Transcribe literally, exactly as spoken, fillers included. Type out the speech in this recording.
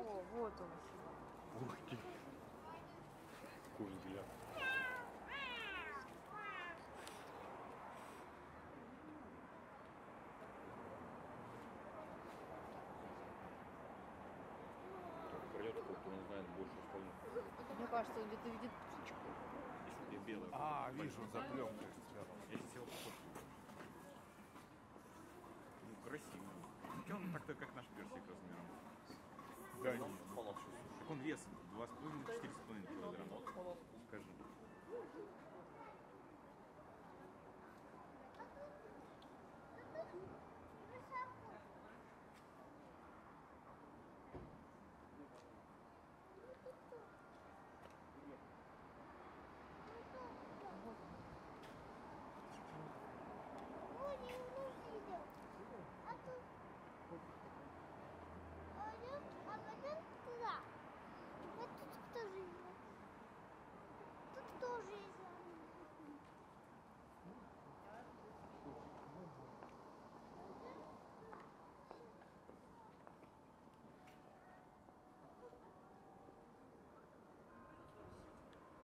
О, вот он. Ух ты. Какой взгляд. Придет кто-то, он знает больше остальных. Мне кажется, он где-то видит птичку. Если где белый. А, вижу, за пленкой. Я сейчас его похож. Ну, красиво. Он так-то как наш персик размером. Да, нет. Так он вес два с половиной — четыре с половиной килограмма. Скажи.